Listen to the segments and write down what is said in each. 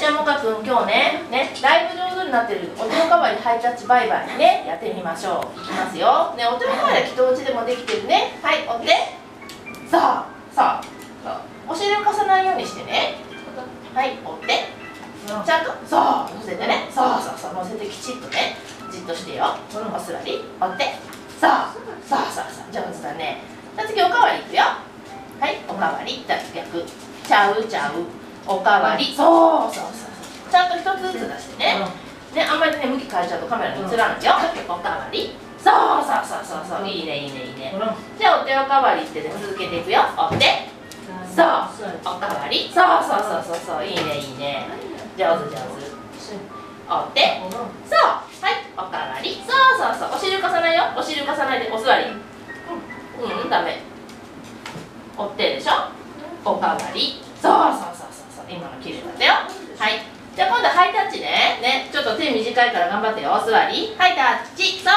じゃあもかくん今日だいぶ上手になってるお手おかわりハイタッチバイバイね、やってみましょう。いきますよ。ね、お手おかわりはきっとお家でもできてるね。はい、折って。さあ、お尻を重なるようにしてね。はい、折って。ちゃんと、乗せてね。乗せてきちっとね。じっとしてよ。お座り、折って。上手だね。じゃあ次おかわりいくよ。はい、おかわり、逆。ちゃう、おかわり。そう。ちゃんと一つずつ出してね。あんまり向き変えちゃうとカメラに映らないよ。おかわり。そう。いいね。じゃあお手おかわりって続けていくよ。折って。おかわり。そう。いいね。上手。折って。はい、おかわり。そう。お尻浮かさないよ。お尻浮かさないでお座り。ダメ。折ってでしょ。おかわり。そう。今の綺麗だったよ。はい。じゃあ今度ハイタッチね。ちょっと手短いから頑張ってよ。お座り。ハイタッチ。そう。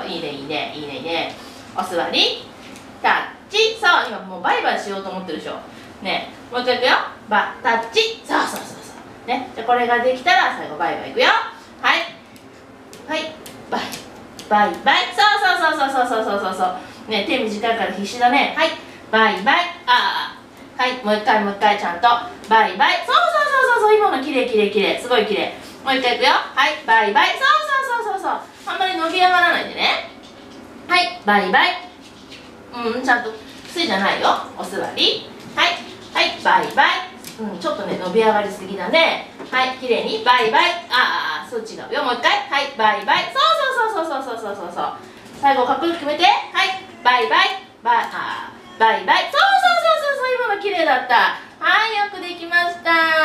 いいね。お座り。タッチ。そう。今もうバイバイしようと思ってるでしょ。ね。もう一回いくよ。タッチ。そう。ね。じゃあこれができたら最後バイバイいくよ。はい。バイバイ。そう。ね、手短いから必死だね。はい。バイバイ。はい、もう一回ちゃんとバイバイ。そう、今のきれい。すごいきれい。もう一回いくよ。はい、バイバイ。そう。あんまり伸び上がらないでね。はい、バイバイ。ちゃんとついじゃないよ。お座り。はい、バイバイ。ちょっとね、伸び上がりすぎだね。はい、きれいにバイバイ。そう違うよ。もう一回。はい、バイバイ。そう。最後かっこよく決めて。はい、バイバイ。バイバイ。そう。今の綺麗だった。はい、よくできました。